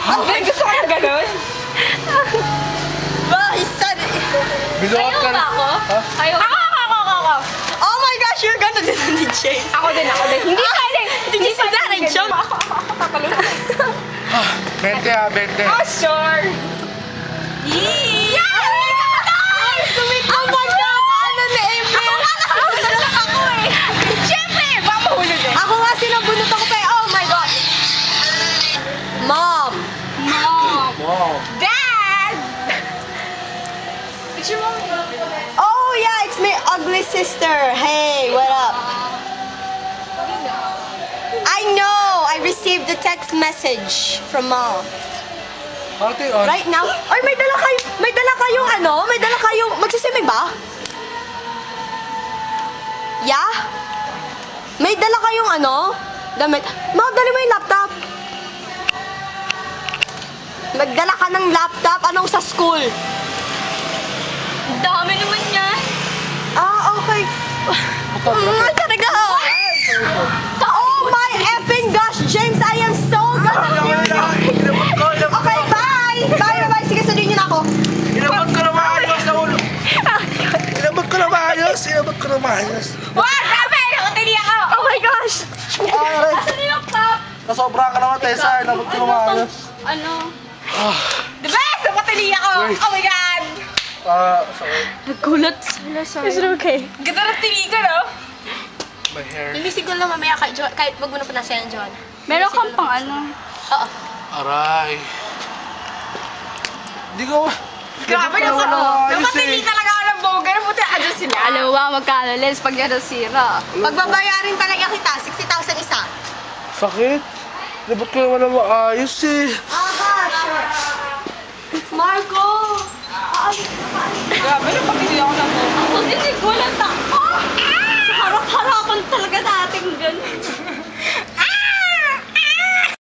Ay, gusto ko yung gano'n. Ba, isa. Binuhat ka na. Ako? Ayaw. Ako. Oh my gosh, you're gonna do the DJ. Ako din. Hindi pwede. Hindi si Darren, jump. Ako. Tatalon ako. 20 ah, 20. Oh, sure. Yeah! Oh my God! Ano ni Emil? Ako eh. Siyempre, baka mahulog eh. Ako nga sinabunot ako pa eh. Oh my God! Mom! Wow. Dad! Picture mo. Oh yeah, it's my ugly sister. Hey, what up? I know! I received the text message from Mom. Ate, on. Right now? Ay, may dala kayong, magsisimig ba? Yeah? May dala kayong damit. Ma, dali mo yung laptop. Magdala ka ng laptop, anong sa school? Dami naman yan. Ah, okay. Talaga. Oh my effing gosh, James, I am so good. Okay, bye. Bye. Sige, sundin niyo na ako. Inabot ko na maayos sa ulo. Inabot ko na maayos. Wag! Grabe! Nakatili ako! Oh my gosh! Asan yung laptop? Nasobra ka naman, Tessa. Inabot ko na maayos. Ano? The best! Nakatili ako! Oh my God! Sorry. Nagkulat sila sa'yo. Is it okay? Ganda ng tili ka, no? My hair. Lilisig ko lang mamaya kahit wag mo na panasayan, John. Meron kang pang ano? Oo. Aray. Hindi ko... Grabe naman! Nakatili talaga ako ng boga. Buti adjust sila. Alam mo ba magkano lens pag nasira? Pagbabayarin talaga kita, 60,000 isa. Sakit. Inabot ko naman na maayos eh. Aha, sure. Marco! Grabe, napatili ako ng boga. Ako din, walang tako!